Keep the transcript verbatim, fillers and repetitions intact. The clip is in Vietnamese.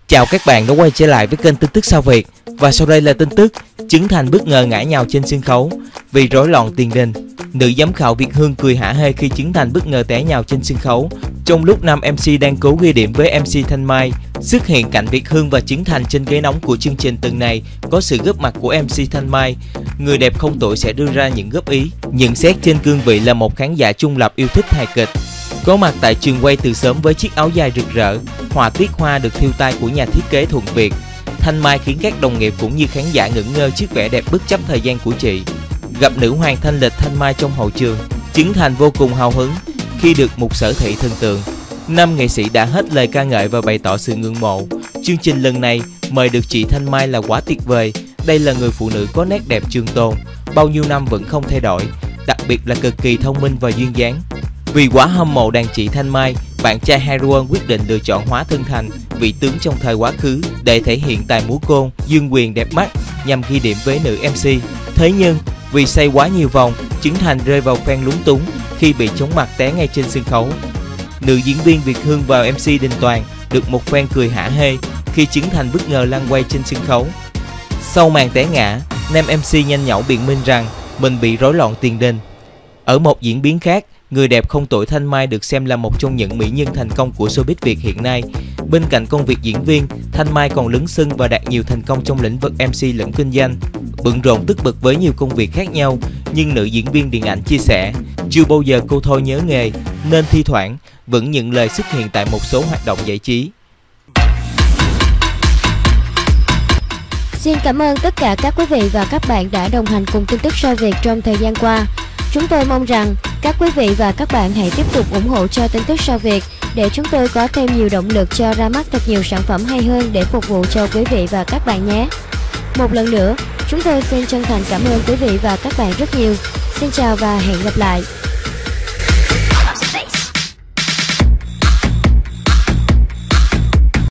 Chào các bạn đã quay trở lại với kênh tin tức Sao Việt. Và sau đây là tin tức Trấn Thành bất ngờ ngã nhào trên sân khấu vì rối loạn tiền đình. Nữ giám khảo Việt Hương cười hả hê khi Trấn Thành bất ngờ té nhào trên sân khấu trong lúc nam em xê đang cố ghi điểm với em xê Thanh Mai. Xuất hiện cạnh Việt Hương và Trấn Thành trên ghế nóng của chương trình tuần này có sự góp mặt của em xê Thanh Mai. Người đẹp không tuổi sẽ đưa ra những góp ý, nhận xét trên cương vị là một khán giả trung lập yêu thích hài kịch. Có mặt tại trường quay từ sớm với chiếc áo dài rực rỡ, họa tiết hoa được thêu tay của nhà thiết kế Thuận Việt. Thanh Mai khiến các đồng nghiệp cũng như khán giả ngẩn ngơ trước vẻ đẹp bất chấp thời gian của chị. Gặp nữ hoàng thanh lịch Thanh Mai trong hậu trường, Trấn Thành vô cùng hào hứng khi được một sở thị thần tượng. Năm nghệ sĩ đã hết lời ca ngợi và bày tỏ sự ngưỡng mộ. Chương trình lần này mời được chị Thanh Mai là quá tuyệt vời. Đây là người phụ nữ có nét đẹp trường tồn, bao nhiêu năm vẫn không thay đổi, đặc biệt là cực kỳ thông minh và duyên dáng. Vì quá hâm mộ đàn chị Thanh Mai, bạn trai Harry Won quyết định lựa chọn hóa thân thành vị tướng trong thời quá khứ để thể hiện tài múa côn, dương quyền đẹp mắt nhằm ghi điểm với nữ em xê. Thế nhưng, vì xoay quá nhiều vòng, Trấn Thành rơi vào phen lúng túng khi bị chóng mặt té ngay trên sân khấu. Nữ diễn viên Việt Hương và em xê Đình Toàn được một phen cười hả hê khi Trấn Thành bất ngờ lăn quay trên sân khấu. Sau màn té ngã, nam em xê nhanh nhảu biện minh rằng mình bị rối loạn tiền đình. Ở một diễn biến khác, người đẹp không tuổi Thanh Mai được xem là một trong những mỹ nhân thành công của showbiz Việt hiện nay. Bên cạnh công việc diễn viên, Thanh Mai còn lấn sân và đạt nhiều thành công trong lĩnh vực em xê lẫn kinh doanh. Bận rộn tất bật với nhiều công việc khác nhau, nhưng nữ diễn viên điện ảnh chia sẻ, chưa bao giờ cô thôi nhớ nghề, nên thi thoảng vẫn nhận lời xuất hiện tại một số hoạt động giải trí. Xin cảm ơn tất cả các quý vị và các bạn đã đồng hành cùng tin tức Sao Việt trong thời gian qua. Chúng tôi mong rằng các quý vị và các bạn hãy tiếp tục ủng hộ cho tin tức Sao Việt để chúng tôi có thêm nhiều động lực cho ra mắt thật nhiều sản phẩm hay hơn để phục vụ cho quý vị và các bạn nhé. Một lần nữa, chúng tôi xin chân thành cảm ơn quý vị và các bạn rất nhiều. Xin chào và hẹn gặp lại.